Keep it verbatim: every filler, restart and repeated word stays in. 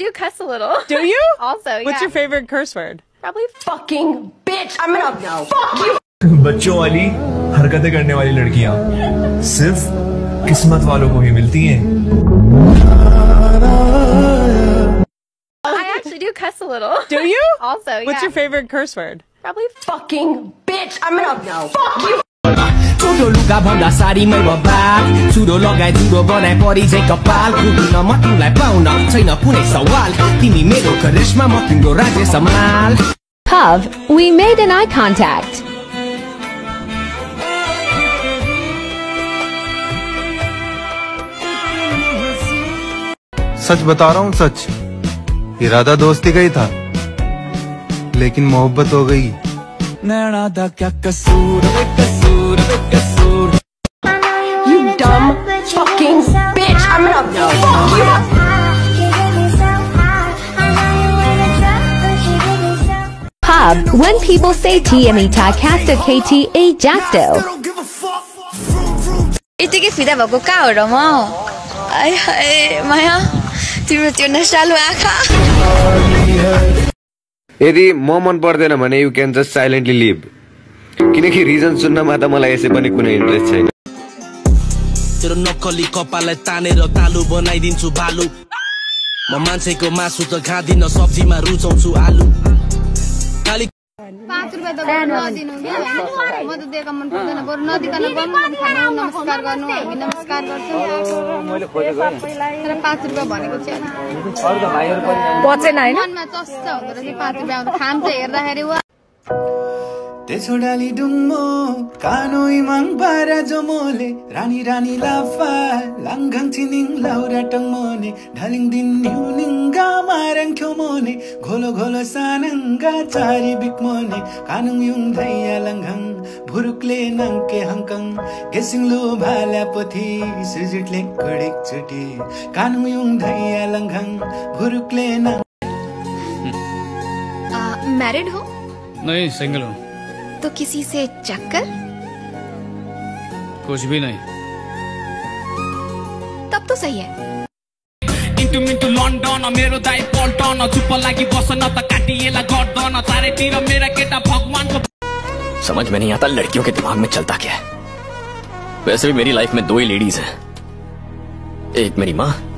do cuss a little. Do you? Also, yeah. What's your favorite curse word? Probably fucking bitch. I'm gonna no. Fuck you. बच्चों वाली हरकतें करने वाली लड़कियां सिर्फ किस्मत वालों को ही मिलती हैं। I actually do cuss a little. Do you? Also, yeah. What's your favorite curse word? Probably fucking bitch. I'm gonna no. Fuck you. Chudo luga bhanda sari mai babak Chudo lagai chudo banai pari jai kapal Kudin ma तिमीलाई पाउन छैन कुनै सवाल तिमी मेरो करिश्मा म तिम्रो राज्य सम्हाल Pav, we made an eye contact. सच बता रहा हूँ सच इरादा दोस्ती का ही था लेकिन मोहब्बत हो गई नैना दा क्या कसूर बे कसूर बे कसूर You dumb fucking bitch. I'm gonna no. Fuck you. Pav, when people say T M E ta casta K T A jacto. यतिकै फिदा भएको कहाँ हो र म आइ हाय माया तिम्रो त्यो नशालु आँखा यदि म मन पर्दैन भने you can just silently live किनकि रिजन सुन्नमा त मलाई यसै पनि कुनै इन्ट्रेस्ट छैन तेरो नक्कली कपाललाई तानेर तालु बनाइदिन्छु बालु म मान्छेको मासु त खादिन सब्जीमा रुचाउँछु आलु खाली पाँच रुपैयाँ त नदिनु के हैन म त दिएको मन पर्दैन बरु नदिकन गर्नु नमस्कार गर्नु हामी नमस्कार गर्छौं मैले खोजेको तर पाँच रुपैयाँ भनेको छैन अरु त भाइहरु पनि पचेन हैन मनमा चस्स हुँदो रहेछ पाँच रुपैयाँ आउँदा खाम चाहिँ हेर्दाखेरि वा तेछो डाली डुङ्गो कानो इमाङ बारा जमोले रानी रानी लाफा लाङ्गाङ छिनिङ लाउरा टङमोने ढलिङ दिन न्युनिङ गामारङ ख्योमोने घोलो घोलो सानङ्गा चारी बिकमोने कानुङ युङ धैया लङ्घङ भुरुकले नङ्के हङकङ गेसिङ लो भाला पोथी सुजुटले कडेक चुटी कानुङ युङ धैया लङ्घङ भुरुकले नङ मैरिड हो? नहीं, सिंगल हूँ। तो किसी से चक्कर? कुछ भी नहीं। तब तो सही है। इन्टु मिन्टु लन्डन मेरो दाइ पल्टन चुप्प लागि बस्न त काटिएला गर्दन चारैतिर मेरा केटा भगवानको समझ में नहीं आता लड़कियों के दिमाग में चलता क्या है। वैसे भी मेरी लाइफ में दो ही लेडीज हैं, एक मेरी माँ